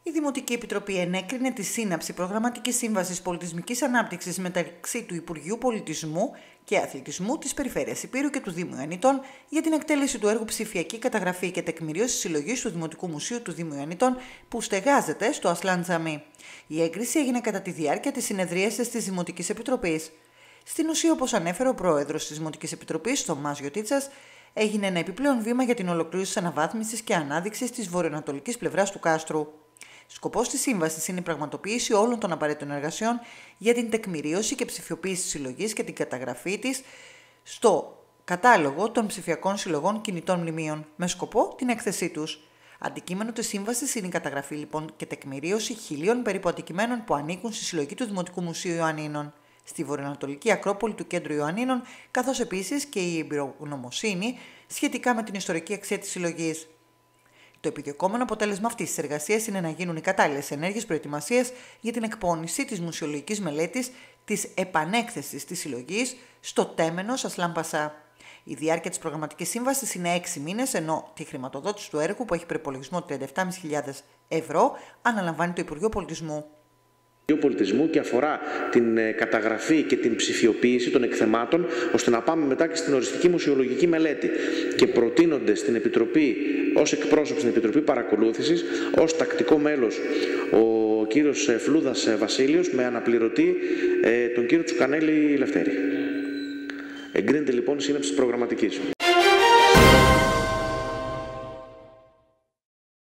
Η Δημοτική Επιτροπή ενέκρινε τη σύναψη προγραμματικής σύμβασης πολιτισμικής ανάπτυξης μεταξύ του Υπουργείου Πολιτισμού και Αθλητισμού της Περιφέρειας Ηπείρου και του Δήμου Ιωαννητών για την εκτέλεση του έργου Ψηφιακή Καταγραφή και Τεκμηρίωση Συλλογής του Δημοτικού Μουσείου του Δήμου Ιωαννητών, που στεγάζεται στο Ασλάν Τζαμί. Η έγκριση έγινε κατά τη διάρκεια της συνεδρίασης της Δημοτικής Επιτροπής. Στην ουσία, όπως ανέφερε ο πρόεδρος της Δημοτικής Επιτροπής, Θωμάς Γιωτίτσας, έγινε ένα επιπλέον βήμα για την ολοκλήρωση της αναβάθμισης και ανάδειξης της βορειοανατολικής πλευράς του κάστρου. Σκοπός της σύμβασης είναι η πραγματοποίηση όλων των απαραίτητων εργασιών για την τεκμηρίωση και ψηφιοποίηση της συλλογής και την καταγραφή της στο κατάλογο των ψηφιακών συλλογών κινητών μνημείων, με σκοπό την έκθεσή τους. Αντικείμενο της σύμβασης είναι η καταγραφή λοιπόν και τεκμηρίωση 1.000 περίπου αντικειμένων που ανήκουν στη συλλογή του Δημοτικού Μουσείου Ιωαννίνων, στη βορειοανατολική Ακρόπολη του Κέντρου Ιωαννίνων, καθώς επίσης και η εμπειρογνωμοσύνη σχετικά με την ιστορική αξία της συλλογής. Το επιδιωκόμενο αποτέλεσμα αυτής της εργασίας είναι να γίνουν οι κατάλληλες ενέργειες προετοιμασίας για την εκπόνηση της μουσεολογικής μελέτης της επανέκθεσης της συλλογής στο τέμενος Ασλάν Πασά. Η διάρκεια της προγραμματικής σύμβασης είναι 6 μήνες, ενώ τη χρηματοδότηση του έργου, που έχει προϋπολογισμό 37.500 ευρώ, αναλαμβάνει το Υπουργείο Πολιτισμού. Και αφορά την καταγραφή και την ψηφιοποίηση των εκθεμάτων, ώστε να πάμε μετά και στην οριστική μουσεολογική μελέτη. Και προτείνονται στην Επιτροπή, ως εκπρόσωπος στην Επιτροπή Παρακολούθησης, ως τακτικό μέλος ο κύριος Φλούδας Βασίλειος, με αναπληρωτή τον κύριο Τσουκανέλη Λευτέρη. Εγκρίνεται λοιπόν η σύναψη της προγραμματικής.